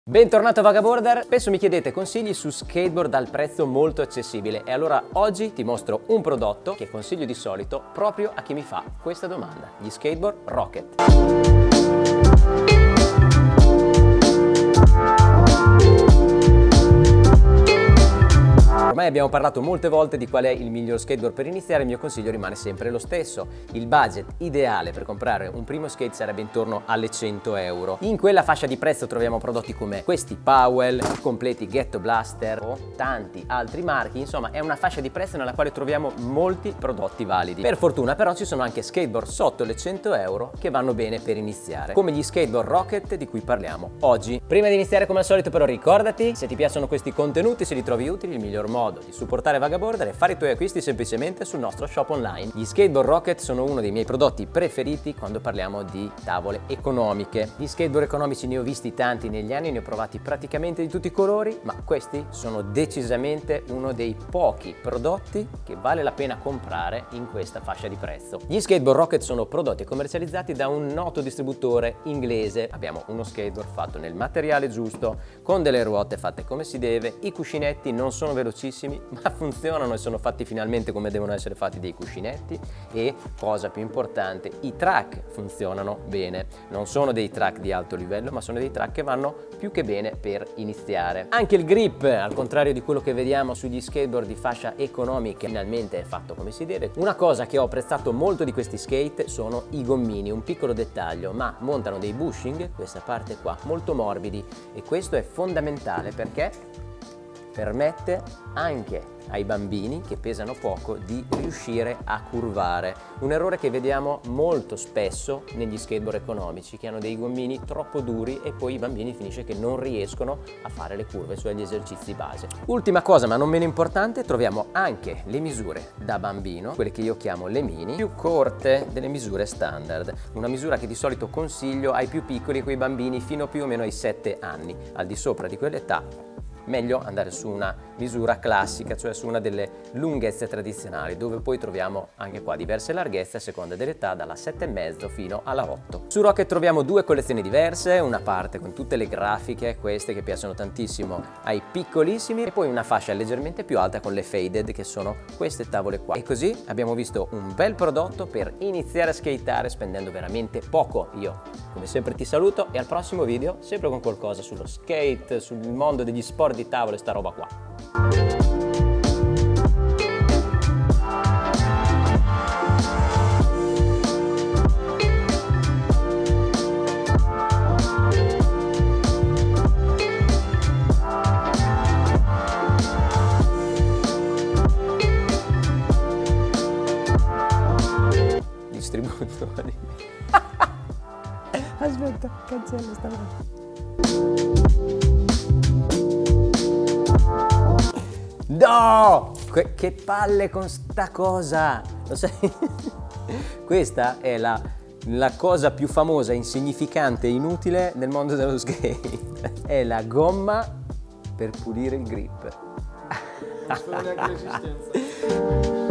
Bentornato Vagaboarder, spesso mi chiedete consigli su skateboard al prezzo molto accessibile e allora oggi ti mostro un prodotto che consiglio di solito proprio a chi mi fa questa domanda, gli skateboard Rocket. Ormai abbiamo parlato molte volte di qual è il miglior skateboard per iniziare, il mio consiglio rimane sempre lo stesso. Il budget ideale per comprare un primo skate sarebbe intorno alle 100 euro. In quella fascia di prezzo troviamo prodotti come questi Powell, i completi Ghetto Blaster o tanti altri marchi, insomma è una fascia di prezzo nella quale troviamo molti prodotti validi. Per fortuna però ci sono anche skateboard sotto le 100 euro che vanno bene per iniziare, come gli skateboard Rocket di cui parliamo oggi. Prima di iniziare come al solito però ricordati, se ti piacciono questi contenuti, se li trovi utili, il miglior modo di supportare Vagaboarder è fare i tuoi acquisti semplicemente sul nostro shop online. Gli skateboard Rocket sono uno dei miei prodotti preferiti quando parliamo di tavole economiche. Gli skateboard economici ne ho visti tanti negli anni, ne ho provati praticamente di tutti i colori, ma questi sono decisamente uno dei pochi prodotti che vale la pena comprare in questa fascia di prezzo. Gli skateboard Rocket sono prodotti commercializzati da un noto distributore inglese. Abbiamo uno skateboard fatto nel materiale giusto, con delle ruote fatte come si deve, i cuscinetti non sono velocissimi ma funzionano e sono fatti finalmente come devono essere fatti dei cuscinetti e, cosa più importante, i track funzionano bene. Non sono dei track di alto livello ma sono dei track che vanno più che bene per iniziare. Anche il grip, al contrario di quello che vediamo sugli skateboard di fascia economica, finalmente è fatto come si deve. Una cosa che ho apprezzato molto di questi skate sono i gommini, un piccolo dettaglio, ma montano dei bushing, questa parte qua, molto morbidi e questo è fondamentale perché permette anche ai bambini che pesano poco di riuscire a curvare. Un errore che vediamo molto spesso negli skateboard economici che hanno dei gommini troppo duri e poi i bambini finisce che non riescono a fare le curve sugli esercizi base. Ultima cosa ma non meno importante, troviamo anche le misure da bambino, quelle che io chiamo le mini, più corte delle misure standard. Una misura che di solito consiglio ai più piccoli, quei bambini fino più o meno ai 7 anni. Al di sopra di quell'età meglio andare su una misura classica, cioè su una delle lunghezze tradizionali, dove poi troviamo anche qua diverse larghezze a seconda dell'età, dalla 7,5 fino alla 8. Su Rocket troviamo due collezioni diverse, una parte con tutte le grafiche, queste che piacciono tantissimo ai piccolissimi, e poi una fascia leggermente più alta con le faded, che sono queste tavole qua. E così abbiamo visto un bel prodotto per iniziare a skateare spendendo veramente poco. Io come sempre ti saluto e al prossimo video, sempre con qualcosa sullo skate, sul mondo degli sport di tavolo e sta roba qua. Distributori. Aspetta, cancella sta roba. No! Che palle con sta cosa! Lo sai? Questa è la cosa più famosa, insignificante e inutile nel mondo dello skate. È la gomma per pulire il grip. Non so neanche l'esistenza.